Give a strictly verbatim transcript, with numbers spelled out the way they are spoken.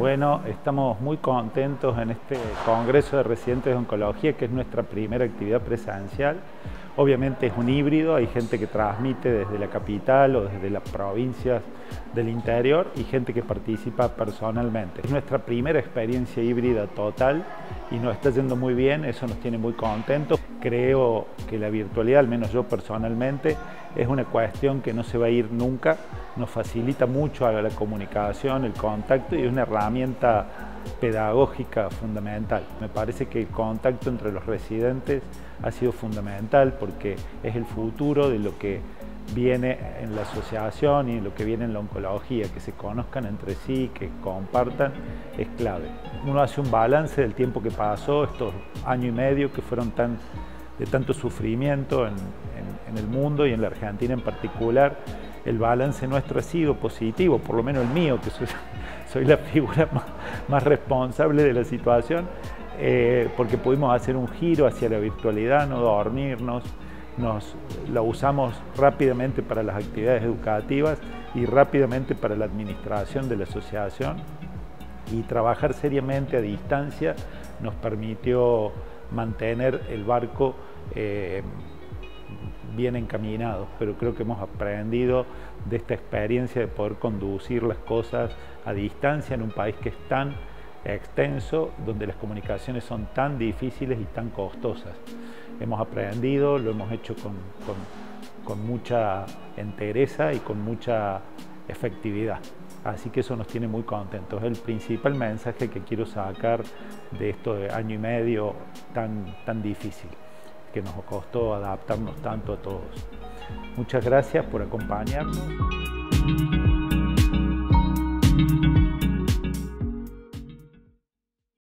Bueno, estamos muy contentos en este Congreso de Residentes de Oncología, que es nuestra primera actividad presencial. Obviamente es un híbrido, hay gente que transmite desde la capital o desde las provincias del interior y gente que participa personalmente. Es nuestra primera experiencia híbrida total y nos está yendo muy bien, eso nos tiene muy contentos. Creo que la virtualidad, al menos yo personalmente, es una cuestión que no se va a ir nunca, nos facilita mucho a la comunicación, el contacto y es una herramienta pedagógica fundamental. Me parece que el contacto entre los residentes ha sido fundamental porque es el futuro de lo que viene en la asociación y lo que viene en la oncología, que se conozcan entre sí, que compartan, es clave. Uno hace un balance del tiempo que pasó, estos año y medio que fueron tan, de tanto sufrimiento en, en, en el mundo y en la Argentina en particular. El balance nuestro ha sido positivo, por lo menos el mío, que soy, soy la figura más, más responsable de la situación, eh, porque pudimos hacer un giro hacia la virtualidad, no dormirnos, nos la usamos rápidamente para las actividades educativas y rápidamente para la administración de la asociación, y trabajar seriamente a distancia nos permitió mantener el barco eh, bien encaminados, pero creo que hemos aprendido de esta experiencia de poder conducir las cosas a distancia en un país que es tan extenso, donde las comunicaciones son tan difíciles y tan costosas. Hemos aprendido, lo hemos hecho con, con, con mucha entereza y con mucha efectividad. Así que eso nos tiene muy contentos. Es el principal mensaje que quiero sacar de esto de año y medio tan, tan difícil, que nos costó adaptarnos tanto a todos. Muchas gracias por acompañarnos.